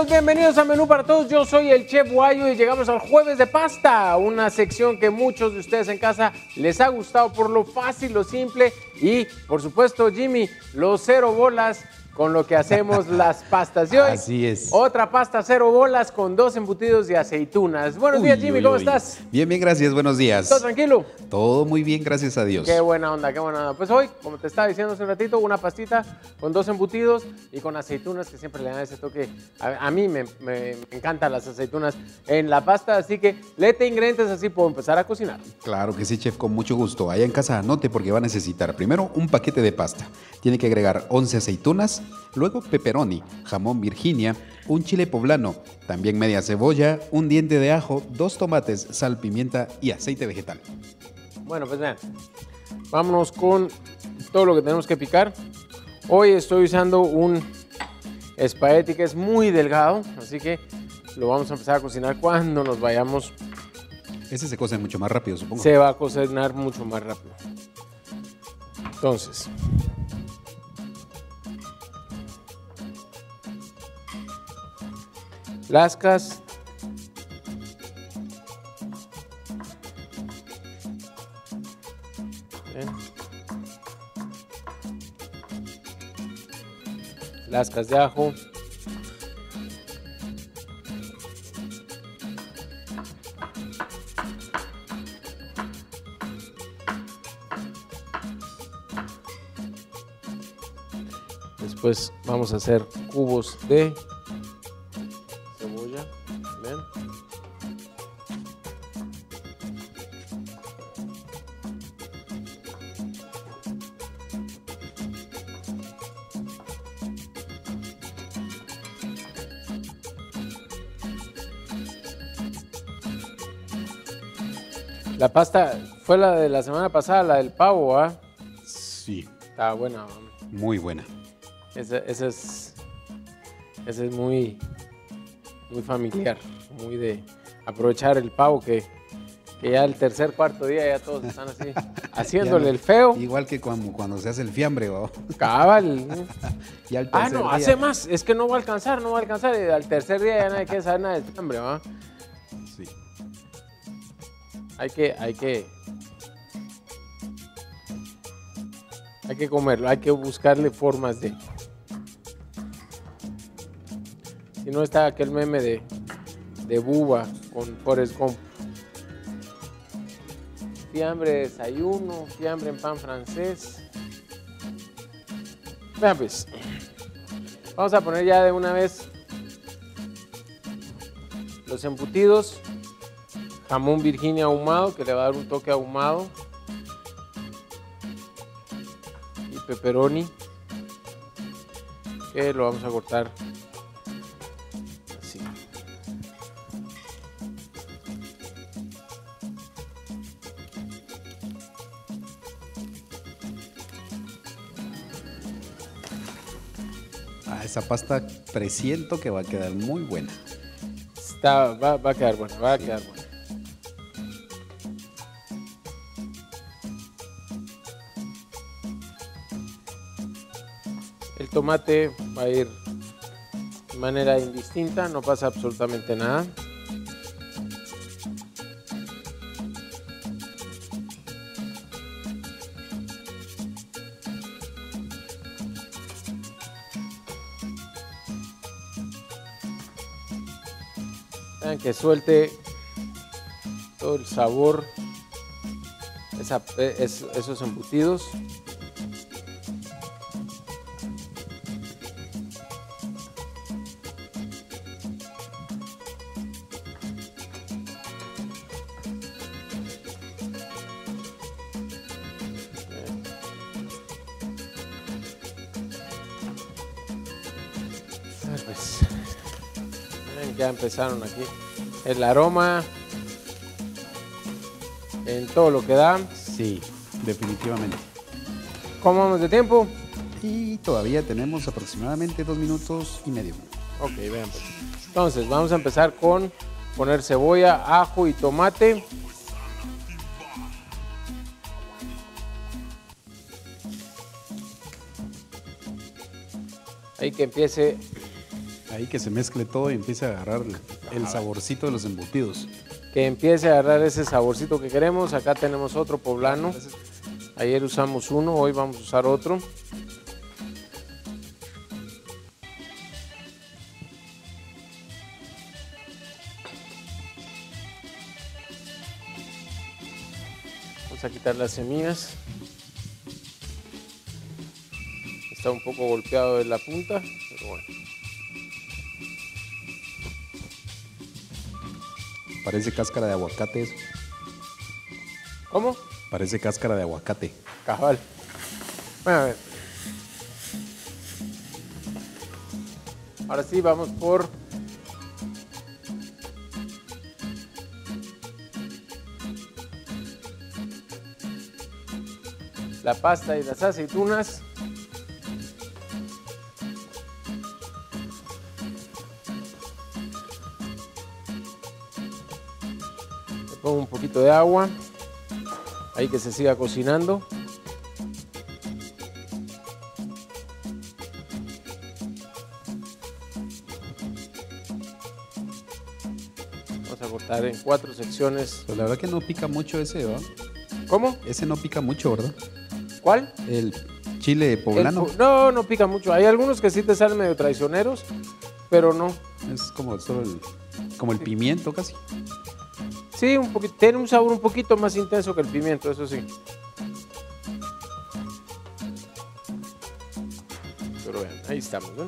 bienvenidos a Menú para Todos. Yo soy el Chef Guayo y llegamos al Jueves de Pasta, una sección que muchos de ustedes en casa les ha gustado por lo fácil, lo simple y, por supuesto, Jimmy, los cero bolas con lo que hacemos las pastas de hoy. Así es. Otra pasta cero bolas con 2 embutidos de aceitunas. Buenos días, Jimmy, ¿cómo estás? Bien, gracias, buenos días. ¿Todo tranquilo? Todo muy bien, gracias a Dios. Qué buena onda, qué buena onda. Pues hoy, como te estaba diciendo hace un ratito, una pastita con 2 embutidos y con aceitunas que siempre le dan ese toque. A mí me encantan las aceitunas en la pasta, así que léete ingredientes, así puedo empezar a cocinar. Claro que sí, chef, con mucho gusto. Allá en casa anote porque va a necesitar primero un paquete de pasta. Tiene que agregar 11 aceitunas, luego pepperoni, jamón Virginia, un chile poblano, también media cebolla, un diente de ajo, 2 tomates, sal, pimienta y aceite vegetal. Bueno, pues vean, vámonos con todo lo que tenemos que picar. Hoy estoy usando un espagueti que es muy delgado, así que lo vamos a empezar a cocinar cuando nos vayamos. Ese se cose mucho más rápido, supongo. Se va a cocinar mucho más rápido. Entonces, lascas, lascas de ajo, después vamos a hacer cubos de cebolla. ¿Ven? La pasta fue la de la semana pasada, la del pavo, ¿ah? Sí. Estaba buena. Muy buena. Ese es muy familiar, muy de aprovechar el pavo que ya el tercer, cuarto día ya todos están así, haciéndole el feo. Igual que cuando se hace el fiambre, ¿va? Cabal. Ya el tercer No, día. hace más, es que no va a alcanzar, y al tercer día ya nadie quiere saber nada del fiambre, ¿va? Sí. Hay que comerlo, hay que buscarle formas de. Si no está aquel meme de Buba con Forrest Gump. Fiambre de desayuno, fiambre en pan francés. Vean pues, vamos a poner ya de una vez los embutidos. Jamón Virginia ahumado, que le va a dar un toque ahumado. Y pepperoni, que lo vamos a cortar así. Esa pasta presiento que va a quedar muy buena. Va a quedar buena, va a quedar buena. El tomate va a ir de manera indistinta, no pasa absolutamente nada. Vean que suelte todo el sabor, esos embutidos. Pues, ya empezaron aquí el aroma en todo lo que da. Sí, definitivamente. ¿Cómo vamos de tiempo? Y todavía tenemos aproximadamente 2 minutos y medio. Ok, vean pues. Entonces vamos a empezar con poner cebolla, ajo y tomate. Ahí que empiece Ahí que se mezcle todo y empiece a agarrar el saborcito de los embutidos. Que empiece a agarrar ese saborcito que queremos. Acá tenemos otro poblano. Ayer usamos uno, hoy vamos a usar otro. Vamos a quitar las semillas. Está un poco golpeado de la punta, pero bueno. Parece cáscara de aguacate eso. ¿Cómo? Parece cáscara de aguacate. Cabal. Bueno, a ver. Ahora sí, vamos por la pasta y las aceitunas. Le pongo un poquito de agua. Ahí que se siga cocinando. Vamos a cortar en 4 secciones. Pues la verdad que no pica mucho ese, ¿verdad? ¿Cómo? Ese no pica mucho, ¿verdad? ¿Cuál? El chile poblano. No, no pica mucho. Hay algunos que sí te salen medio traicioneros, pero no. Es como solo como el pimiento casi. Sí, un poquito, tiene un sabor un poquito más intenso que el pimiento, eso sí. Pero vean, ahí estamos, ¿no?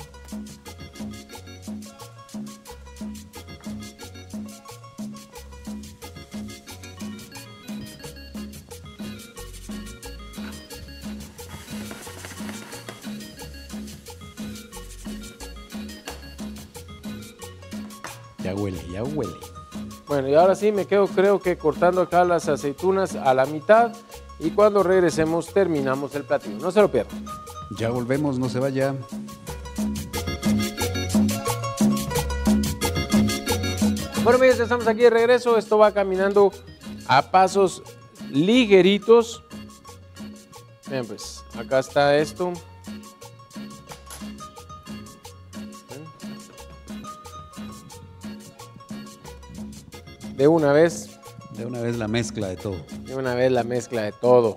Ya huele, ya huele. Bueno, y ahora sí me quedo, creo que cortando acá las aceitunas a la mitad y cuando regresemos terminamos el platillo. No se lo pierdan. Ya volvemos, no se vaya. Bueno, amigos, ya estamos aquí de regreso. Esto va caminando a pasos ligeritos. Bien, pues acá está esto. De una vez. De una vez la mezcla de todo. De una vez la mezcla de todo.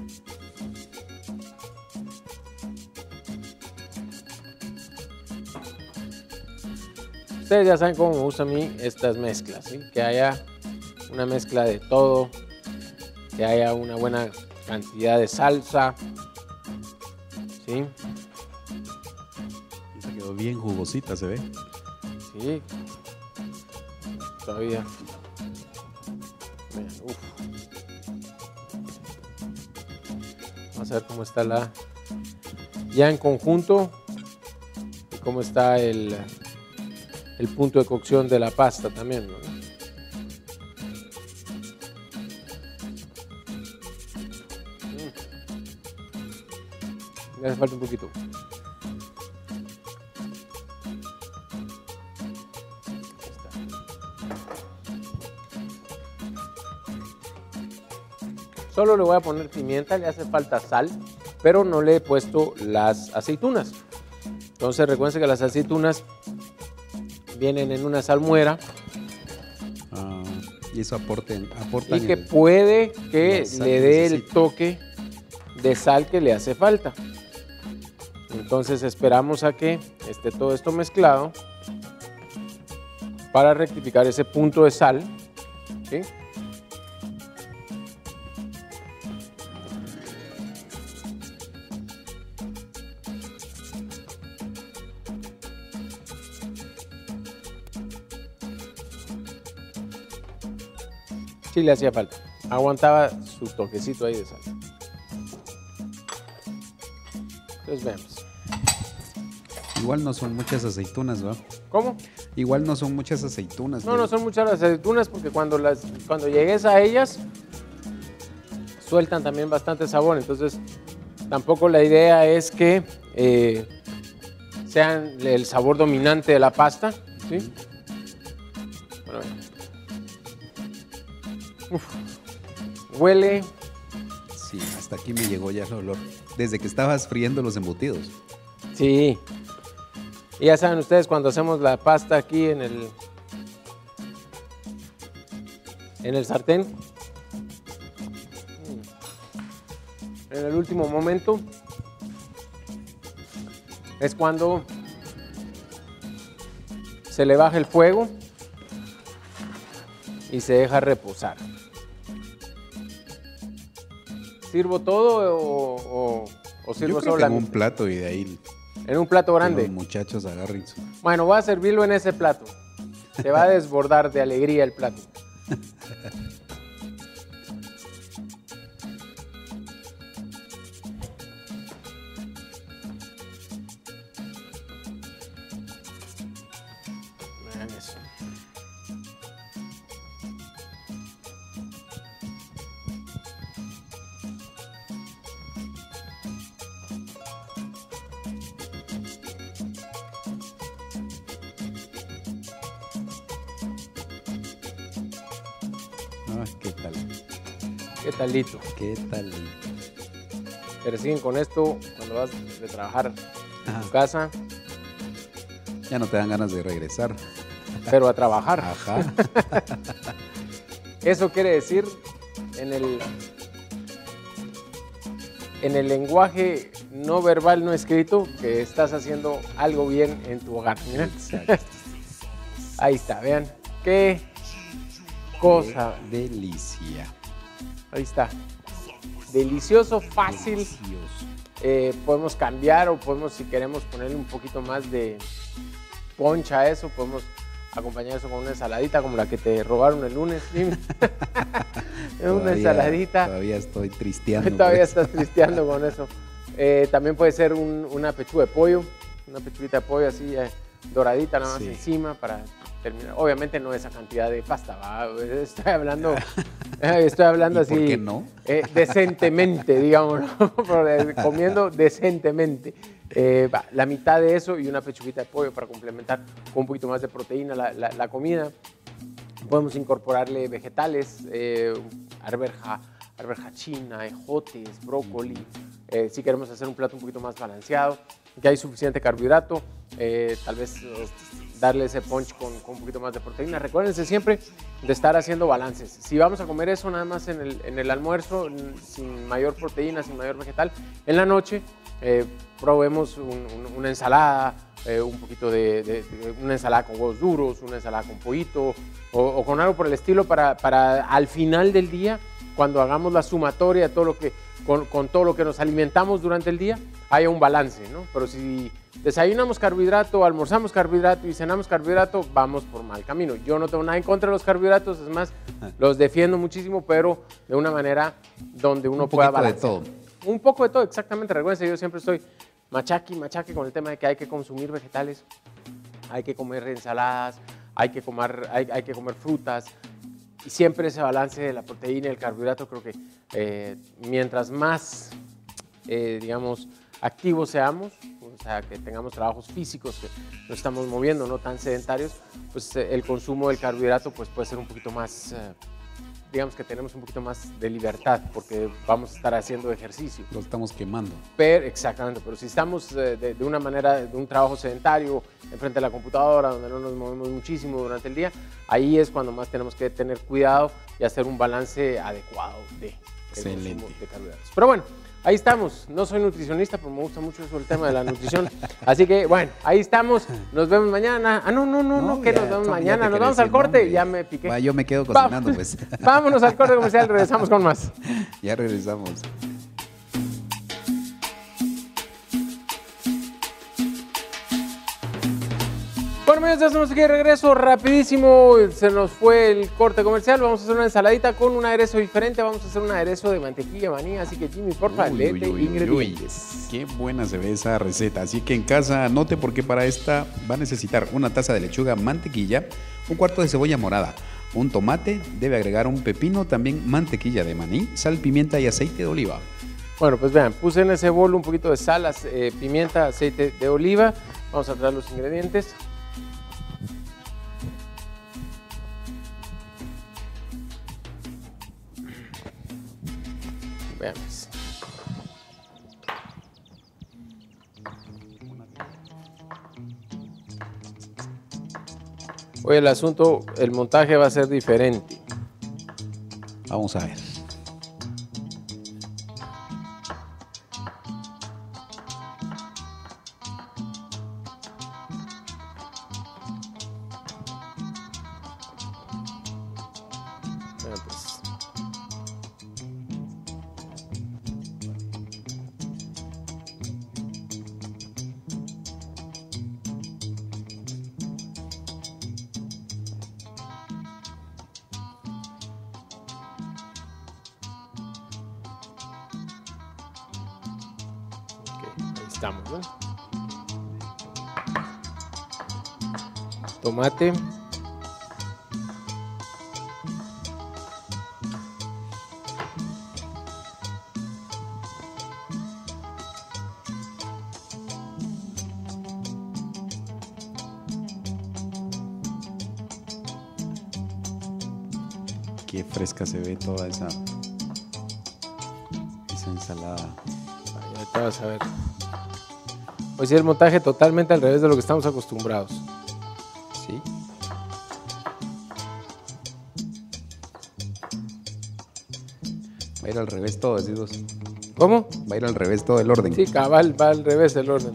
Ustedes ya saben cómo me gustan a mí estas mezclas, ¿sí? Que haya una mezcla de todo, que haya una buena cantidad de salsa, ¿sí? Y se quedó bien jugosita, se ve. Sí. Todavía. Vean, uf. Vamos a ver cómo está ya en conjunto y cómo está el punto de cocción de la pasta también, ¿no? Me hace falta un poquito. Solo le voy a poner pimienta, le hace falta sal, pero no le he puesto las aceitunas. Entonces recuerden que las aceitunas vienen en una salmuera. Y eso aporta y que puede que le dé el toque de sal que le hace falta. Entonces esperamos a que esté todo esto mezclado para rectificar ese punto de sal, ¿sí? Sí le hacía falta. Aguantaba su toquecito ahí de sal. Entonces vemos. Igual no son muchas aceitunas, ¿va? ¿Cómo? Igual no son muchas aceitunas. No, no son muchas las aceitunas porque cuando llegues a ellas sueltan también bastante sabor. Entonces tampoco la idea es que sean el sabor dominante de la pasta, ¿sí? Bueno, uf, huele. Sí, hasta aquí me llegó ya el olor. Desde que estabas friendo los embutidos. Sí. Y ya saben ustedes, cuando hacemos la pasta aquí en el sartén, en el último momento, es cuando se le baja el fuego y se deja reposar. ¿Sirvo todo o sirvo Yo creo solo que la en un mitad? plato y de ahí En un plato que grande. los muchachos agarren su... Bueno, voy a servirlo en ese plato. Se va a desbordar de alegría el plato. Vean eso. Ah, ¿qué tal? ¿Qué talito? ¿Qué tal? Pero siguen con esto cuando vas de trabajar en Ajá. tu casa, Ya no te dan ganas de regresar. pero a trabajar. Ajá. Eso quiere decir en el lenguaje no verbal, no escrito, que estás haciendo algo bien en tu hogar. Mira. Exacto. Ahí está, vean. Qué cosa. Qué delicia. Ahí está. Delicioso, fácil. Delicioso. Podemos cambiar o podemos, si queremos, ponerle un poquito más de poncha a eso. Podemos acompañar eso con una ensaladita como la que te robaron el lunes. Dime. Una ensaladita. Todavía estoy tristeando. Todavía por eso. estás tristeando con eso. También puede ser una pechuga de pollo, una pechuguita de pollo así doradita nada más Sí. encima para terminar. Obviamente no esa cantidad de pasta, ¿va? Estoy hablando ¿Y así. por qué no? Decentemente, digamos, ¿no? Comiendo decentemente. La mitad de eso y una pechuguita de pollo para complementar con un poquito más de proteína la comida. Podemos incorporarle vegetales, arveja china, ejotes, brócoli. Si queremos hacer un plato un poquito más balanceado, que hay suficiente carbohidrato, tal vez darle ese punch con un poquito más de proteína. Recuérdense siempre de estar haciendo balances. Si vamos a comer eso nada más en el almuerzo, sin mayor proteína, sin mayor vegetal, en la noche probemos una ensalada, un poquito de una ensalada con huevos duros, una ensalada con pollito o con algo por el estilo para al final del día, cuando hagamos la sumatoria de todo lo que, con todo lo que nos alimentamos durante el día, haya un balance, ¿no? Pero si desayunamos carbohidrato, almorzamos carbohidrato y cenamos carbohidrato, vamos por mal camino. Yo no tengo nada en contra de los carbohidratos, es más, los defiendo muchísimo, pero de una manera donde uno pueda balancear. Un poquito de todo. Un poco de todo, exactamente. Recuerden, yo siempre estoy machaque con el tema de que hay que consumir vegetales, hay que comer ensaladas, hay que comer frutas. Y siempre ese balance de la proteína y el carbohidrato, creo que mientras más, digamos, activos seamos, o sea, que tengamos trabajos físicos, que nos estamos moviendo, no tan sedentarios, pues el consumo del carbohidrato pues, puede ser un poquito más, digamos que tenemos un poquito más de libertad, porque vamos a estar haciendo ejercicio. Lo estamos quemando. Exactamente, pero si estamos de una manera, de un trabajo sedentario, enfrente de la computadora, donde no nos movemos muchísimo durante el día, ahí es cuando más tenemos que tener cuidado y hacer un balance adecuado de consumo de carbohidratos. Pero bueno, ahí estamos. No soy nutricionista, pero me gusta mucho eso el tema de la nutrición. Así que, bueno, ahí estamos. Nos vemos mañana. Ah, no, que nos vemos mañana. Nos vamos al corte. Ya me piqué. Va, yo me quedo cocinando, pues. Vámonos al corte comercial. Regresamos con más. Ya regresamos. Bueno, amigos, ya estamos aquí de regreso, rapidísimo, se nos fue el corte comercial, vamos a hacer una ensaladita con un aderezo diferente, vamos a hacer un aderezo de mantequilla maní, así que Jimmy, porfa, léete ingredientes. Qué buena se ve esa receta, así que en casa anote porque para esta va a necesitar una taza de lechuga, mantequilla, un cuarto de cebolla morada, un tomate, debe agregar un pepino, también mantequilla de maní, sal, pimienta y aceite de oliva. Bueno, pues vean, puse en ese bol un poquito de sal, pimienta, aceite de oliva, vamos a traer los ingredientes. Veamos. Hoy el asunto, el montaje va a ser diferente. Vamos a ver. Bueno, pues. Ahí estamos, ¿no? Tomate. Qué fresca se ve toda esa ensalada. Ahorita vas a ver. Hoy sí el montaje totalmente al revés de lo que estamos acostumbrados. ¿Sí? Va a ir al revés todo, decís vos. ¿Cómo? Va a ir al revés todo el orden. Sí, cabal, va al revés el orden.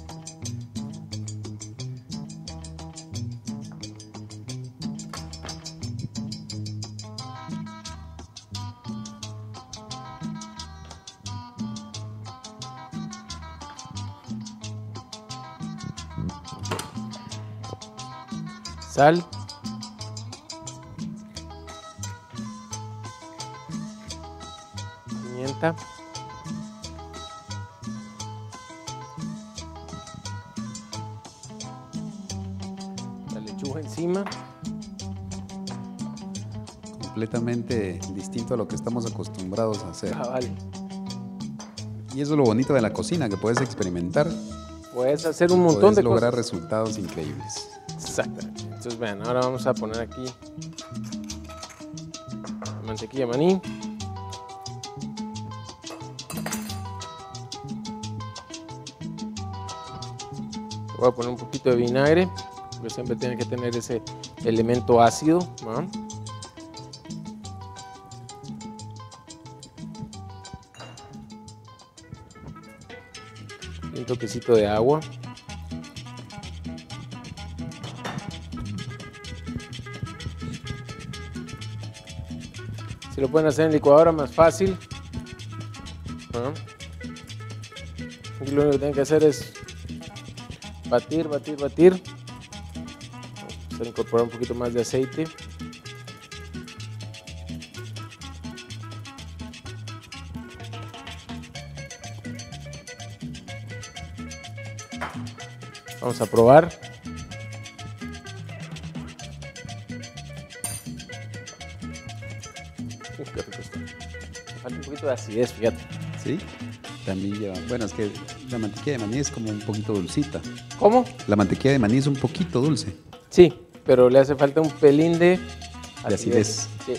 Sal. Pimienta. La lechuga encima. Completamente distinto a lo que estamos acostumbrados a hacer. Cabal. Y eso es lo bonito de la cocina, que puedes experimentar, Puedes hacer un montón puedes de lograr cosas. resultados increíbles. Exactamente. Entonces vean, ahora vamos a poner aquí mantequilla de maní. Voy a poner un poquito de vinagre, porque siempre tiene que tener ese elemento ácido, ¿no? Y un toquecito de agua. Si lo pueden hacer en licuadora, más fácil. ¿No? Aquí lo único que tienen que hacer es batir, batir, batir. Vamos a incorporar un poquito más de aceite. Vamos a probar. Uf, qué rico está. Me falta un poquito de acidez, fíjate. ¿Sí? También lleva... Bueno, es que la mantequilla de maní es como un poquito dulcita. ¿Cómo? La mantequilla de maní es un poquito dulce. Sí, pero le hace falta un pelín de acidez. Sí.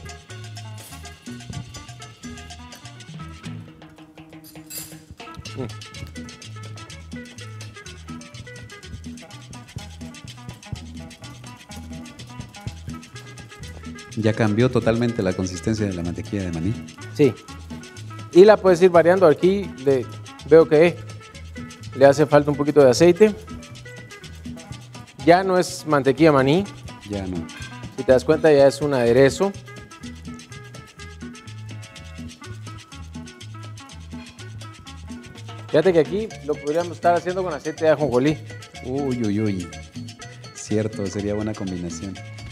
Ya cambió totalmente la consistencia de la mantequilla de maní. Sí. Y la puedes ir variando. Aquí veo que le hace falta un poquito de aceite. Ya no es mantequilla maní. Ya no. Si te das cuenta, ya es un aderezo. Fíjate que aquí lo podríamos estar haciendo con aceite de ajonjolí. Uy, uy, uy. Cierto, sería buena combinación.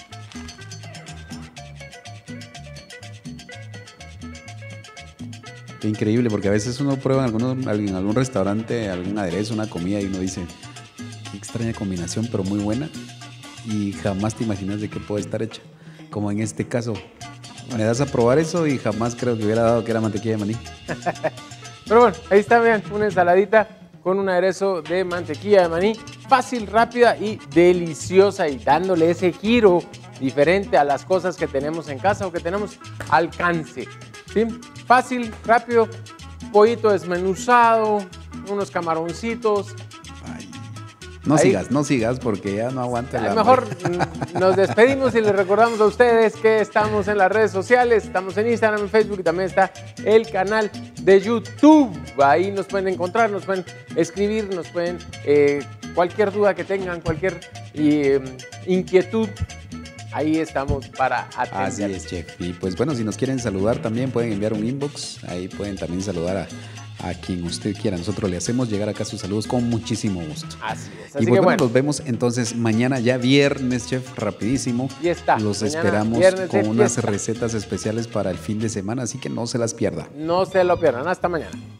Qué increíble, porque a veces uno prueba en algún restaurante algún aderezo, una comida y uno dice, qué extraña combinación, pero muy buena. Y jamás te imaginas de qué puede estar hecha. Como en este caso, me das a probar eso y jamás creo que hubiera dado que era mantequilla de maní. Pero bueno, ahí está, vean, una ensaladita con un aderezo de mantequilla de maní. Fácil, rápida y deliciosa, y dándole ese giro diferente a las cosas que tenemos en casa o que tenemos al alcance. ¿Sí? Fácil, rápido, pollito desmenuzado, unos camaroncitos. Ay, No sigas porque ya no aguanta la Mejor nos despedimos y les recordamos a ustedes que estamos en las redes sociales, estamos en Instagram, en Facebook y también está el canal de YouTube. Ahí nos pueden encontrar, nos pueden escribir, nos pueden cualquier duda que tengan, cualquier inquietud. Ahí estamos para atender. Así es, chef. Y pues bueno, si nos quieren saludar también pueden enviar un inbox. Ahí pueden también saludar a quien usted quiera. Nosotros le hacemos llegar acá sus saludos con muchísimo gusto. Así es. Así y que bueno, nos vemos entonces mañana ya viernes, chef, rapidísimo. Y está. Los Mañana, esperamos con unas fiesta. recetas especiales para el fin de semana, así que no se las pierda. No se lo pierdan. Hasta mañana.